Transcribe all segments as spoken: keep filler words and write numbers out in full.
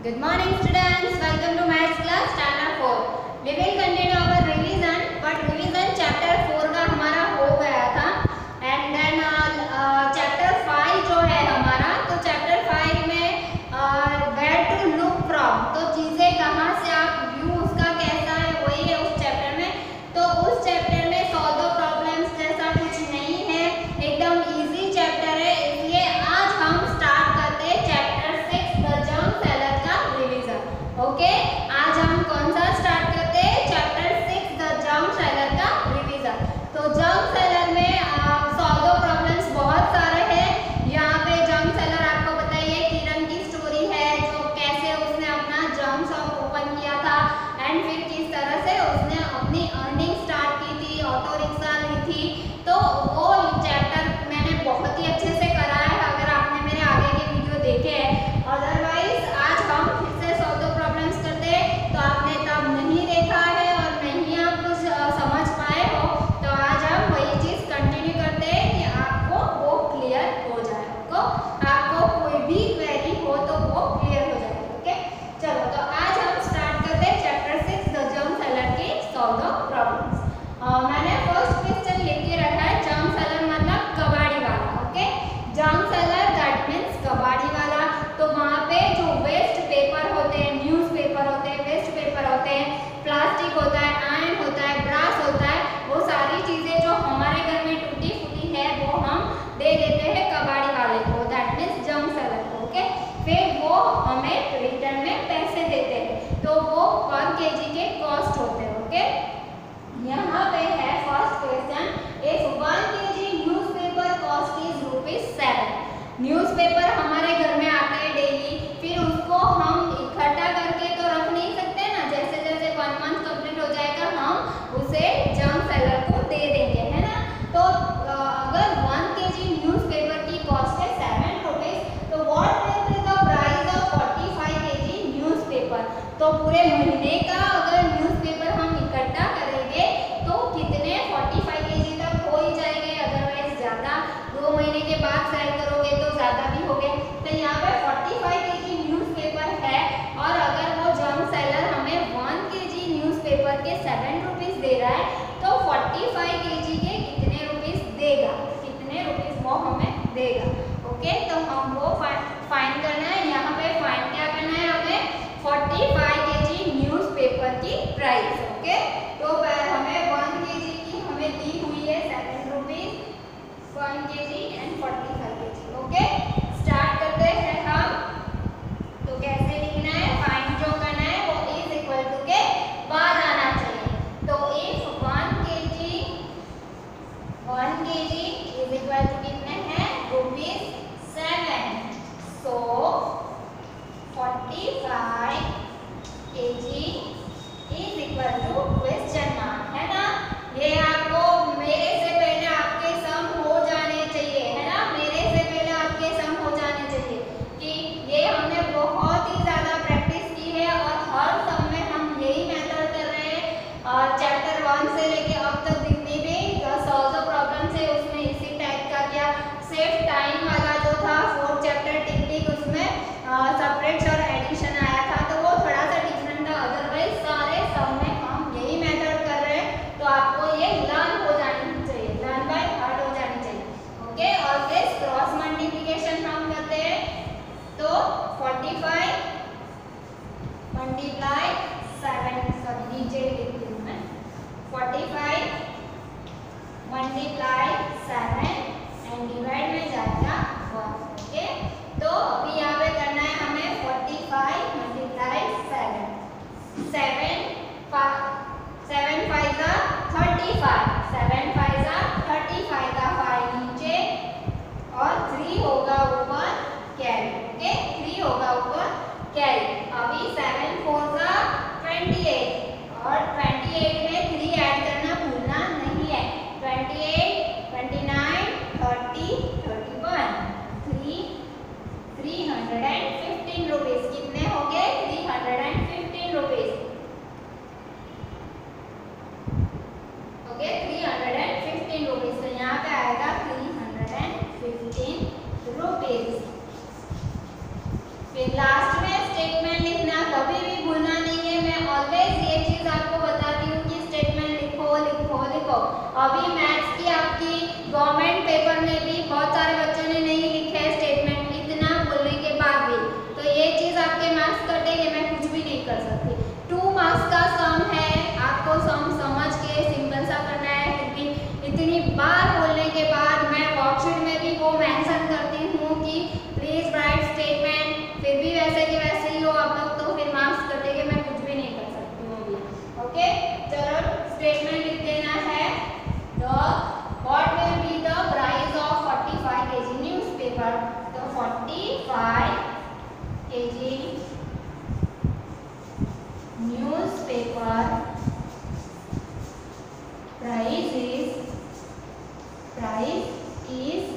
Good morning students, welcome to maths class standard four. We will continue our revision, but revision chapter four का हमारा हो गया था and then uh, uh, chapter five जो है हमारा, तो chapter five में uh, where to look from, तो चीजें कहाँ से आप view उसका कैसा है वही है उस chapter में। तो उस chapter में solve the problems जैसा कुछ नहीं है, एकदम easy chapter है, इसलिए आज हम start करते हैं chapter six the germ cell का revision। ओके, आज हम कौन सा स्टार्ट करते हैं? Chapter six the germ seller का रिवीजन। तो जर्म सेलर में सॉल्व द प्रॉब्लम्स बहुत सारे हैं। यहाँ पे जर्म सेलर आपको बताइए किरण की स्टोरी है, जो कैसे उसने अपना जर्म शॉप ओपन किया था एंड फिर किस तरह से उसने अपनी अर्निंग स्टार्ट की थी, ऑटो रिक्शा ली थी। तो वो चैप्टर मैंने बहुत ही अच्छे से करा है अगर आपने मेरे आगे के वीडियो देखे हैं। अदरवाइज आज हम फिर से सॉल्व द प्रॉब्लम्स करते हैं, तो आपने तब नहीं देखा है और नहीं आप कुछ समझ पाए हो, तो आज हम वही चीज कंटिन्यू करते हैं कि आपको वो क्लियर हो जाए, को आपको कोई भी क्वेरी हो तो वो क्लियर हो जाए। ओके, चलो तो आज हम स्टार्ट करते हैं chapter six the germ seller के सॉल्व द प्रॉब्लम्स। मैंने फर्स्ट क्वेश्चन लिख के रखा है जर्म सेलर मतलब कबाड़ी वाला। Okay, germ seller that means कबाड़ी वाला। तो वहाँ पे जो वेस्ट पेपर होते हैं, न्यूज़ पेपर होते हैं, वेस्ट पेपर होते हैं, प्लास्टिक होता है, आयरन होता है, ब्रास होता है, वो सारी चीज़ें जो हमारे घर में टूटी फूटी है वो हम दे देते हैं कबाड़ी वाले को, दैट मीन्स जर्म सेलर को। ओके, फिर वो हमें रिटर्न में पैसे देते हैं, तो वो पर केजी के कॉस्ट होते हैं। ओके, यहाँ पे है first question, if one kg newspaper cost is rupees seven. Newspaper हमारे घर में आते हैं डेली, फिर उसको हम इकट्ठा करके तो रख नहीं सकते ना, जैसे जैसे वन मंथ कंप्लीट हो जाएगा हम उसे जर्म सेलर को दे देंगे, है ना। तो अगर वन केजी न्यूज़पेपर की कॉस्ट है सेवन रुपीज, तो what will be the price of forty five kg newspaper. तो पूरे महीने का अगर न्यूज़पेपर हम इकट्ठा करेंगे तो कितने फोर्टी फाइव केजी तक हो ही जाएंगे, अदरवाइज ज़्यादा दो महीने के बाद सेल करोगे तो ज़्यादा भी हो गए। तो यहाँ पे फोर्टी फाइव केजी न्यूज़पेपर है और अगर वो जर्म सेलर हमें वन केजी न्यूज़पेपर के सेवन रुपीज़ दे रहा है, तो फोर्टी फाइव केजी के कितने रुपीज़ देगा, कितने रुपीज़ वो हमें देगा। ओके, तो हम वो फाइंड करना है। यहाँ पे फाइंड क्या करना है हमें, फोर्टी फाइव केजी न्यूज़पेपर की प्राइस। ओके, तो हमें वन केजी की हमें दी हुई है seven rupees, one kg and forty five kg. Okay, start करते हैं हम। तो कैसे लिखना है, फाइंड जो करना है वो इज इक्वल टू के बाद आना चाहिए। तो if one KG one KG is equal to कितने हैं, rupees seven, so forty five kg is equal to question mark, है ना। ये आपको मेरे से पहले आपके सम हो जाने चाहिए, है ना, मेरे से पहले आपके सम हो जाने चाहिए कि ये हमने बहुत ही ज़्यादा प्रैक्टिस की है और हर सम में हम यही मेथड कर रहे हैं। और चैप्टर वन से लेके अब तक जितनी भी सॉल्व द प्रॉब्लम है उसमें इसी टाइप का किया। सेफ टाइम वाला जो था फोर्थ चैप्टर टिक टिक, उसमें सेपरेट और एडिशन आया था, तो वो थोड़ा सा डिफरेंट था। अदरवाइज सारे सम में हम यही मेथड कर रहे हैं, तो आपको ये लर्न हो जानी चाहिए, लर्न बाय हार्ट हो जानी चाहिए। ओके, और दिस क्रॉस मल्टीप्लिकेशन हम करते हैं, तो forty five multiply seven, sorry नीचे लिखती हूँ मैं, forty five multiply seven and divide में जाएगा वन। ओके, तो अभी यहाँ पे करना है हमें forty five multiply seven, seven seven five का थर्टी फाइव, सेवन फाइव का थर्टी फाइव का फाइव नीचे और थ्री होगा ऊपर कैरी। ओके, थ्री होगा ऊपर कैरी। अभी सेवन फोर का ट्वेंटी एट और ट्वेंटी एट में थ्री ऐड करना भूलना नहीं है। Twenty eight, twenty nine, thirty, thirty one, three three hundred and fifteen rupees. कितने हो गए, three hundred and fifteen rupees. Okay, three hundred and fifteen rupees, तो यहाँ पे आएगा three hundred and fifteen rupees. फिर लास्ट में स्टेटमेंट लिखना करती हूँ कि प्लीज राइट स्टेटमेंट, फिर भी वैसे कि वैसे ही हो आप लोग तो फिर मार्क्स कटेंगे, मैं कुछ भी नहीं कर सकती हूँ अभी। ओके, चलो स्टेटमेंट लिख देना है। The what will be the price of forty five kg newspaper. तो forty five kg newspaper price is price is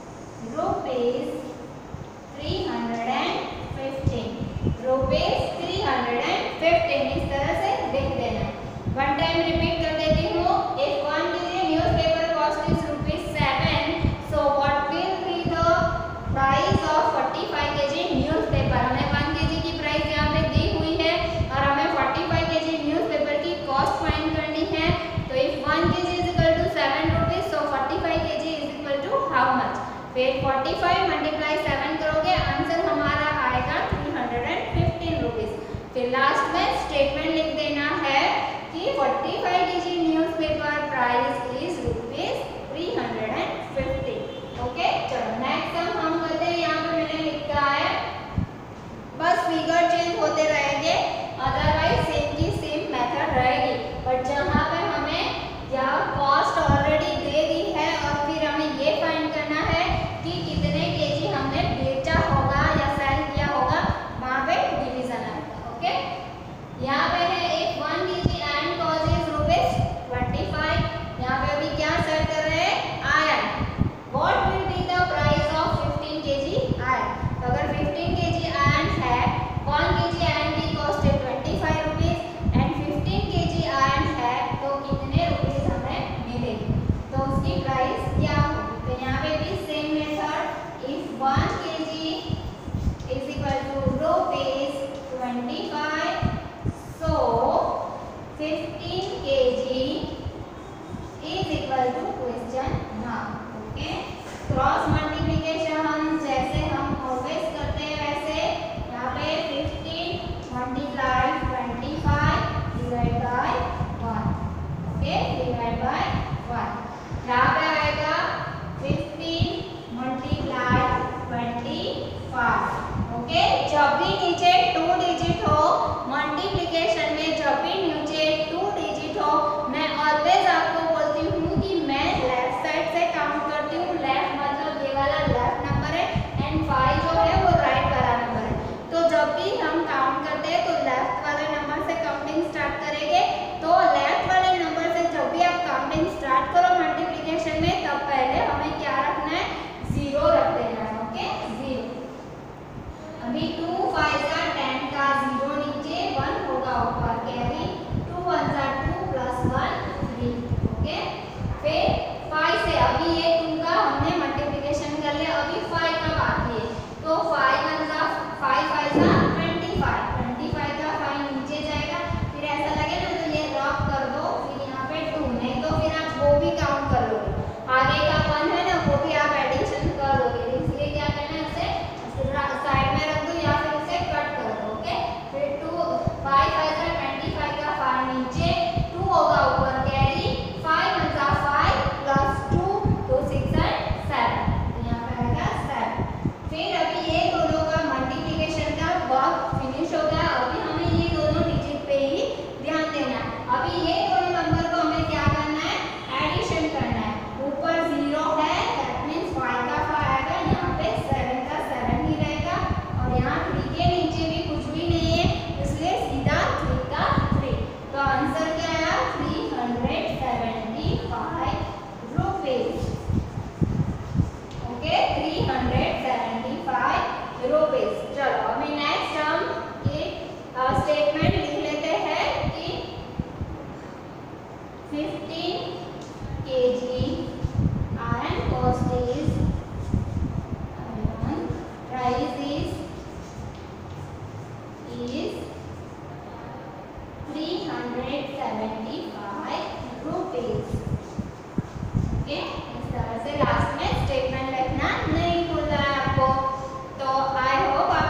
rupees three hundred fifteen, rupees three hundred fifteen इस तरह से लिख देना। वन टाइम रिपीट कर देती हूँ। if one kg newspaper cost is rupees seven, so what will be the price of forty five kg newspaper। हमें one kg की प्राइस यहाँ पे दी हुई है और हमें फोर्टी फाइव केजी न्यूज़पेपर की कॉस्ट फाइंड करनी है। तो if one kg is equal to seven rupees, so forty-five kg is equal to how much? फिर forty-five multiply seven करोगे, आंसर हमारा आएगा three hundred fifteen rupees। फिर लास्ट में स्टेटमेंट लिख देना है कि forty-five kg newspaper price is rupees three hundred fifteen। Okay, चलो नेक्स्ट सम हम करते हैं। यहाँ पे मैंने लिखा है, बस फिगर चेंज होते रहेंगे, अदरवाइज सेम की सेम मेथड रहेगी। बट जहाँ पे हमें यहाँ कॉस्ट ऑलरेडी दे दी है और फिर हमें ये फाइंड करना है कि कितने केजी हमने बेचा होगा या सेल किया होगा, वहाँ पे डिवीजन आएगा। ओके, यहाँ पे है एक one kg iron cost is rupees twenty five. यहाँ पे अभी क्या सेट कर रहे हैं, iron. What will be the price of fifteen kg iron. तो अगर फिफ्टीन केजी आयरन है, वन केजी आयरन की कॉस्ट है twenty five rupees and fifteen kg iron है, तो कितने रुपीस हमें मिलेंगे, तो उसकी प्राइस क्या होगी। तो यहाँ पे भी same method, if one KG is equal to rupees twenty five, so fifteen kg is equal to question mark. Okay, cross multiplication हम जैसे हम ऑलवेज करते हैं वैसे यहाँ पे fifteen multiply twenty five divide by one. Okay, divide by one. यहाँ पे आएगा fifteen multiply twenty five. Okay, जब भी नीचे टू डिजिट हो मल्टीप्लिकेशन में, जब भी नीचे टू डिजिट हो, मैं ऑलवेज आपको बोलती हूँ कि मैं लेफ्ट साइड से काउंट करती हूँ। लेफ्ट मतलब ये वाला लेफ्ट नंबर है एंड फाइव जो है वो राइट वाला नंबर है। तो जब भी हम काउंट करते हैं तो लेफ्ट वाले नंबर से काउंटिंग स्टार्ट करेंगे। तो लेफ्ट वाले नंबर से जब भी आप काउंटिंग स्टार्ट करो मल्टीप्लिकेशन में, तब पहले हमें क्या रखना है, जीरो रख देना है। Okay, zero. अभी टू फाइव का टेन का जीरो नीचे, वन होगा ऊपर कैरी, टू वन का two plus one three. Okay, फिर फाइव से अभी ये टू का हमने मल्टीप्लिकेशन कर लिया, अभी फाइव का बाकी है। तो फाइव वन का फाइव फाइव का ट्वेंटी फाइव, ट्वेंटी फाइव का फाइव नीचे जाएगा। फिर ऐसा लगे ना तो ये रॉक कर दो, फिर यहाँ पे टू, नहीं तो फिर आप वो भी काउंट कर लोगे। आगे का वन है ना, वो भी आप एडिशन कर दोगे, इसलिए क्या करना है, इसे साइड में रख दो या फिर इसे कट कर दो। ओके, फिर टू फाइव फाइव का ट्वेंटी फाइव का फाइव नीचे, टू होगा ऊपर कैरी, फाइव वन का फाइव प्लस टू, तो सिक्स एंड सेवन, यहाँ पे आएगा सेवन। फिर अभी ये दोनों का मल्टीप्लिकेशन का वर्क फिनिश हो गया। अभी हमें ये दोनों डिजिट पे ही ध्यान देना है। अभी ये दोनों नंबर को हमें क्या करना है, एडिशन करना है। ऊपर जीरो है, दैट मींस फाइव का फाइव आएगा, यहाँ पे सेवन का सेवन ही रहेगा और यहाँ थ्री के नीचे भी कुछ भी नहीं है, इसलिए सीधा थ्री का थ्री। तो आंसर क्या आया, three hundred seventy five rupees. Okay, three hundred seventy five rupees. चलो अभी नेक्स्ट हम एक स्टेटमेंट लिख लेते हैं कि fifteen kg iron cost is price is is three hundred seventy five rupees. Okay, इस तरह से लास्ट में स्टेटमेंट लिखना नहीं भूलना है आपको। तो आई होप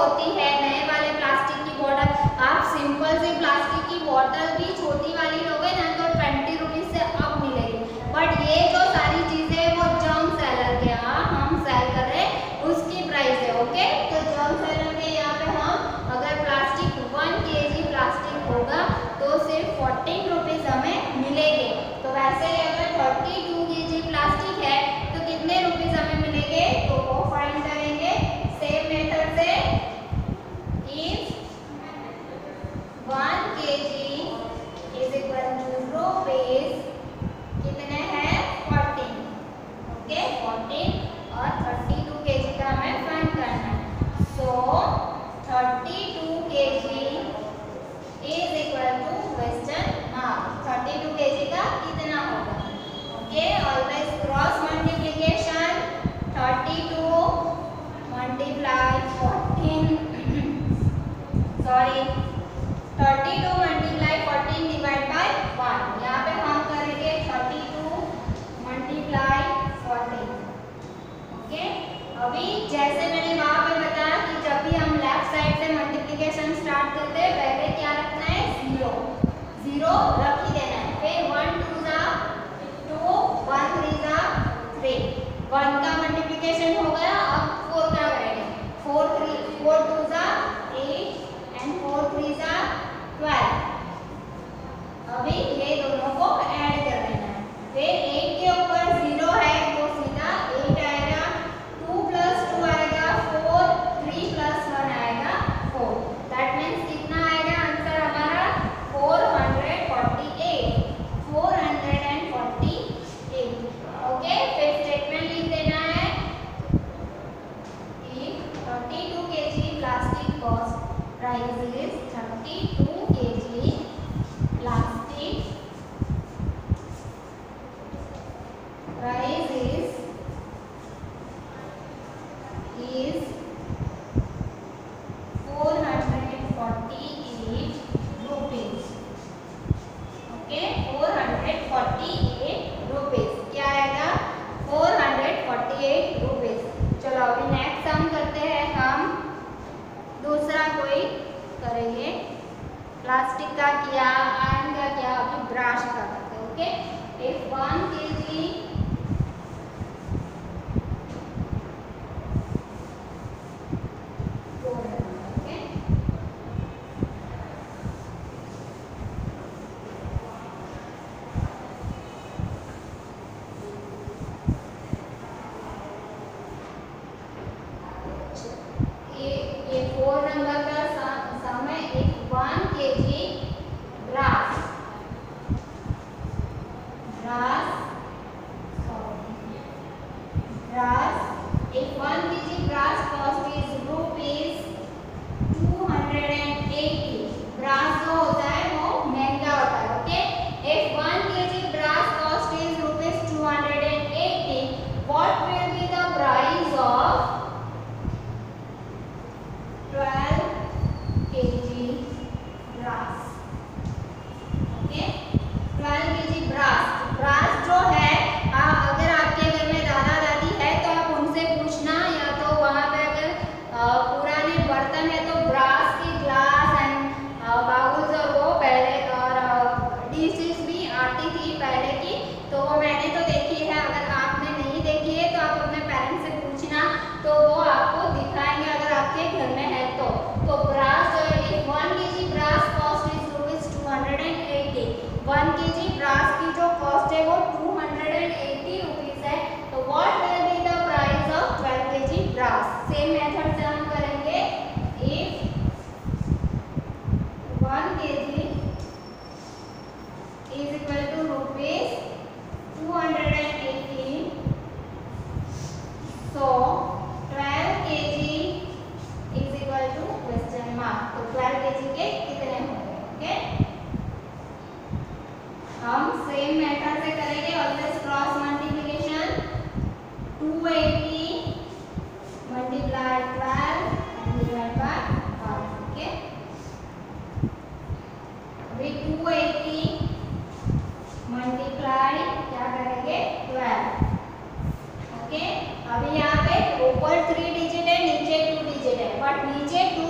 होती है नए वाले प्लास्टिक की बॉटल, आप सिंपल सी प्लास्टिक की बॉटल भी छोटी वाली लोगे ना तो ट्वेंटी रुपीज से अब मिलेगी, बट ये जो सारी चीजें वो जर्म सेलर के यहाँ हम सेल कर रहे हैं उसकी प्राइस है। ओके, तो जर्म सेलर के यहाँ पे हम अगर प्लास्टिक वन केजी प्लास्टिक होगा तो सिर्फ फोर्टीन रुपीज हमें मिलेंगे। तो वैसे अगर थर्टी टू केजी प्लास्टिक है तो कितने रुपीज हमें मिलेंगे, तो वो फाइंड करेंगे सेम मेथड से। If one KG is equal to rupees कितने हैं फोर्टीन, ओके फोर्टीन, और थर्टी टू केजी का हमें फाइंड करना है। So thirty two KG is equal to question mark, thirty two KG का कितना होगा। Okay, always cross multiplication, thirty two multiply fourteen, sorry thirty two multiply fourteen divide by one, यहाँ पे हम करेंगे thirty two multiply fourteen. Okay, अभी जैसे मैंने वहां पे बताया कि जब भी हम लेफ्ट साइड से मल्टीप्लिकेशन स्टार्ट करते हैं पहले क्या रखना है, जीरो, जीरो रख ही देना है, फिर वन टू जा टू, वन थ्री जा थ्री, वन का मल्टीप्लिकेशन हो गया, अब फोर का करेंगे, फोर थ्री फोर टू जा एट एंड फोर थ्री जा ट्वेल्व। अभी ये दोनों को ऐड कर देना है, फिर एट के ऊपर जीरो है तो सीधा एट आएगा, टू प्लस टू आएगा फोर, थ्री प्लस वन आएगा फोर, दैट मीन्स कितना आएगा आंसर हमारा four hundred forty eight, four hundred forty eight. Okay, फिर स्टेटमेंट लिख देना है, if thirty two KG plastic cost price is thirty two KG plastic price is is four hundred forty-eight rupees, okay four hundred forty-eight rupees, क्या आएगा four hundred forty-eight rupees। चलो अभी next sum करते हैं, हम दूसरा कोई करेंगे, प्लास्टिक का किया, आयरन का किया, अभी ब्रश का करते हैं। Okay, if one KG one KG brass की जो कॉस्ट है वो टू हंड्रेड एटी रुपीज है, तो what will be the price of twelve KG brass. Same method से हम करेंगे, if one KG is equal to rupees two hundred eighty, so twelve KG is equal to question mark, तो twelve KG के कितने होंगे। Okay, हम same method से करेंगे, always cross multiplication, two eighty multiply twelve and divide by one. Okay, अभी two eighty multiply क्या करेंगे ट्वेल्व। ओके, अभी यहाँ पे ऊपर थ्री डिजिट है, नीचे टू डिजिट है, बट नीचे टू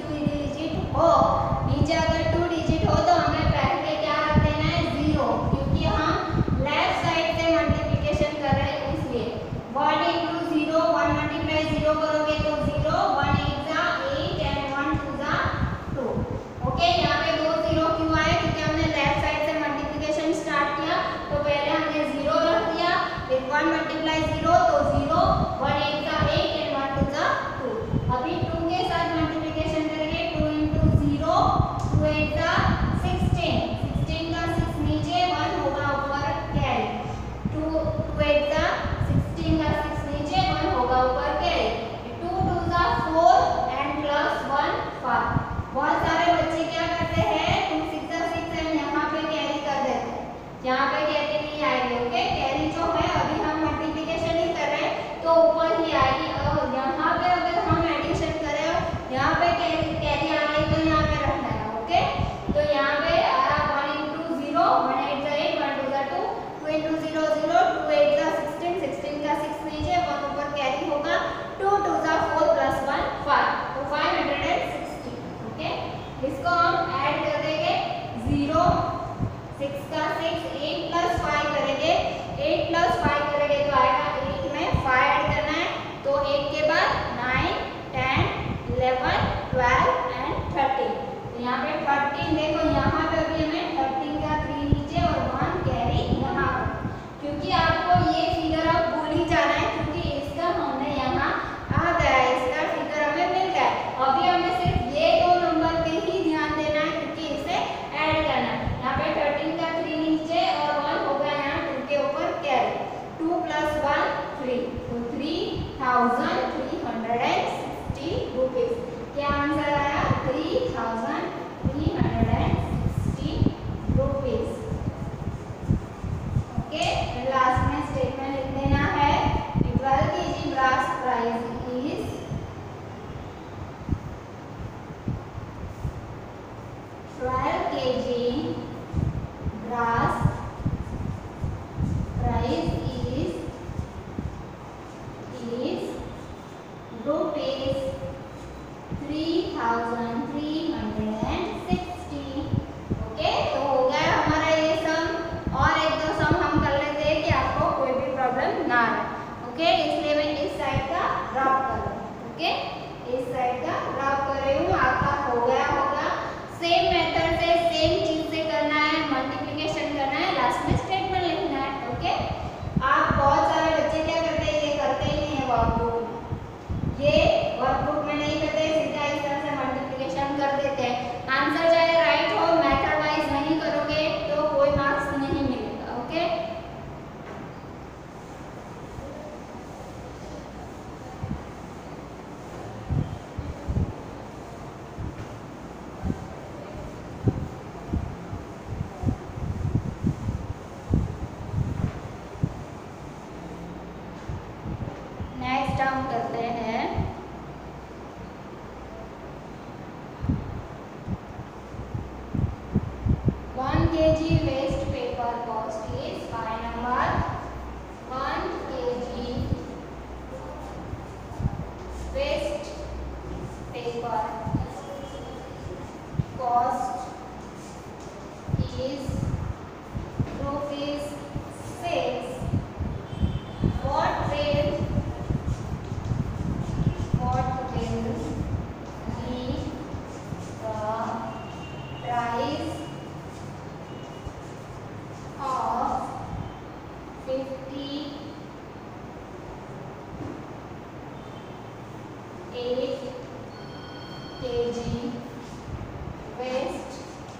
डिजिट हो, नीचे अगर टू डिजिट हो तो हमें पहले क्या रख देना है, जीरो, क्योंकि हम लेफ्ट साइड से मल्टीप्लिकेशन कर रहे हैं इसलिए। One into zero, one multiply zero करोगे तो जीरो, वन एट जा एट एंड वन टू जा टू। ओके, यहाँ पे दो जीरो क्यों आए, क्योंकि हमने लेफ्ट साइड से मल्टीप्लिकेशन स्टार्ट किया तो पहले हमने जीरो रख दिया, फिर वन मल्टीप्लाई जीरो तो जीरो, वन एट जा एट एंड वन टू जा टू। अभी टू के साथ मल्टीप्लिकेशन करेंगे, two into zero, two eight जा सिक्सटीन, सिक्सटीन का सिक्स नीचे, वन होगा ऊपर कैरी, टू टू एट जा सिक्सटीन का सिक्स नीचे, वन होगा ऊपर कैरी, टू टू जा four and plus one five. बहुत सारे बच्चे क्या करते हैं, टू सिक्स जा सिक्स एंड यहाँ पे कैरी कर देते हैं, यहाँ पे कैरी नहीं आएगी। ओके, कैरी जो है अभी हम मल्टीप्लिकेशन ही कर रहे हैं तो ऊपर ही आएगी, और यहाँ पे अगर हम एडिशन करें, यहाँ पे कैरी कैरी आ रही तो यहाँ पे रखना है। ओके, तो यहाँ पे आ रहा one into zero, one eight जा एट, वन टू जा two, two into zero zero, two eight जा सिक्सटीन, सिक्सटीन का सिक्स नीचे, वन ऊपर कैरी होगा, टू टू जा फोर प्लस वन फाइव, तो five hundred and sixty. Okay, इसको हम ऐड कर देंगे, जीरो, सिक्स का सिक्स, एट प्लस फाइव करेंगे, एट प्लस फाइव करेंगे तो आएगा, एट में फाइव ऐड करना है तो एट के बाद nine, ten, eleven, twelve and thirteen. तो यहाँ पे थर्टीन देखो, यहाँ पे अभी हमें थर्टीन का थ्री नीचे और वन कैरी यहाँ पर, क्योंकि आपको ये फिगर अब भूल ही जाना है, क्योंकि इसका हमने यहाँ आ गया है, इसका फिगर हमें मिल गया है। अभी हमें सिर्फ ये दो नंबर पे ही ध्यान देना है, क्योंकि इसे ऐड करना है। यहाँ पे थर्टीन का थ्री नीचे और वन होगा यहाँ टू के ऊपर carry, two plus one three, तो three thousand three hundred and sixty rupees. क्या आंसर आया, three thousand three hundred and sixty rupees. Okay, last में स्टेटमेंट लिख देना है, twelve KG brass price is twelve KG brass price is is rupees three thousand three hundred and sixty। Okay, तो हो गया हमारा ये सम, और एक दो सम हम कर लेते हैं कि आपको कोई भी प्रॉब्लम ना आए। ओके, इसलिए मैं इस साइड का ड्रॉप कर रही हूँ। ओके, इस साइड का ड्रॉप कर रही हूँ, आपका हो गया होगा। सेम मेथड से, सेम चीज से करना है, मल्टीप्लिकेशन करना है, लास्ट में स्टेटमेंट लिखना है। ओके, आप बहुत सारे बच्चे क्या करते हैं, ये करते ही नहीं है वर्कबुक में, ये वर्कबुक में नहीं करते, सीधा इस तरह से मल्टीप्लिकेशन कर देते हैं। आंसर चाहे राइट हो, मेथड वाइज नहीं करोगे तो कोई मार्क्स नहीं मिलेगा। ओके, नेक्स्ट हम करते हैं one KG waste paper cost is five number, one KG waste paper cost is rupees six. What will what will be the price of fifty eight kg waste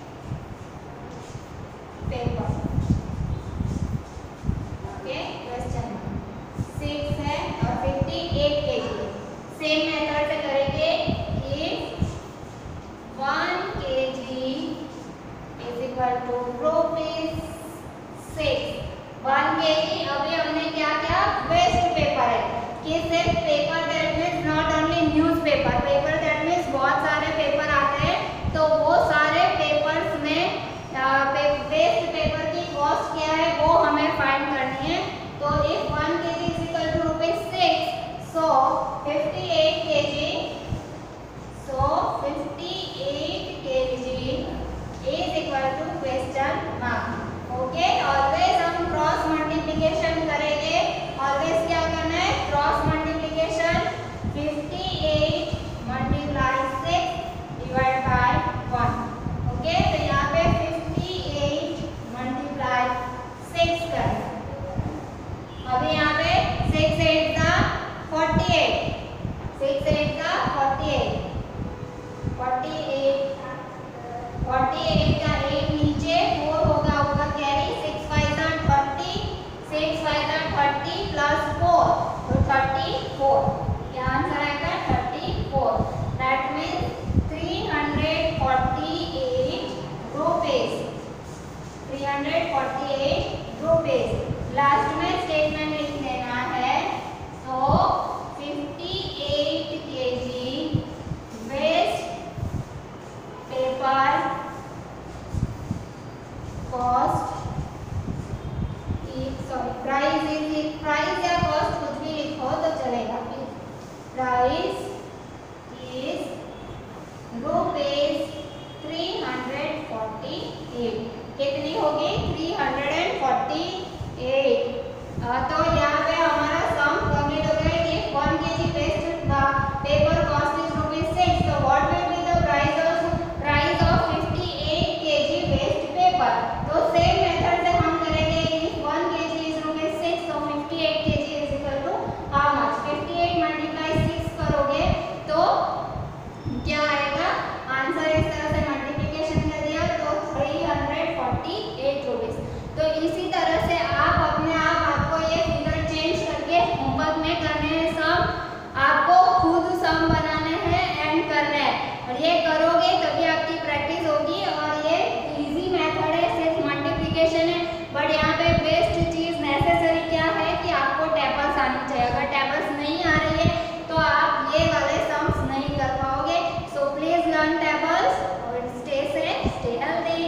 paper? Okay, question six है और fifty eight KG. Same method से करेंगे, if one KG is equal to rupees six, one KG अभी हमने क्या किया, waste paper है, कि सिर्फ paper that means not only news paper, paper that means बहुत सारे पेपर आते हैं, तो वो सारे पेपर्स में वेस्ट पेपर की कॉस्ट क्या है वो हमें फाइंड करनी है। तो if one KG is equal to rupees six, four, क्या आंसर आएगा thirty four. That means three hundred forty eight rupees, three hundred forty eight rupees. Last में स्टेटमेंट लिख देना है। तो fifty eight KG waste paper cost, sorry price is, price या cost कुछ भी लिखो तो चलेगा। Price is rupees three hundred forty eight. कितनी होगी? Three hundred forty eight. तो यहाँ पे हमारा सम कंप्लीट हो गया कि one KG waste paper cost is rupees six. तो what will be the price of price of fifty eight KG waste paper. तो सेम मेथड से हम करेंगे। If one KG is rupees six, तो fifty eight KG is equal to how much? Fifty eight multiply six करोगे तो क्या आएगा answer? इस तरह से मल्टीप्लिकेशन कर दिया तो three hundred forty eight rupees. तो इसी तरह से आप अपने आप आपको ये फिगर चेंज करके होमवर्क में करने हैं। सम आपको खुद सम बनाने हैं एंड करना है, और ये करोगे तभी आपकी प्रैक्टिस होगी। और ये इजी मेथड है, सिर्फ मल्टीप्लिकेशन है, बट यहाँ पे बेस्ट चीज नेसेसरी क्या है कि आपको टेबल्स आनी चाहिए। अगर टेबल्स नहीं आ रही है तो आप ये वाले सम्स नहीं कर पाओगे। सो प्लीज लर्न टेबल्स और स्टे सेफ, स्टे हेल्दी।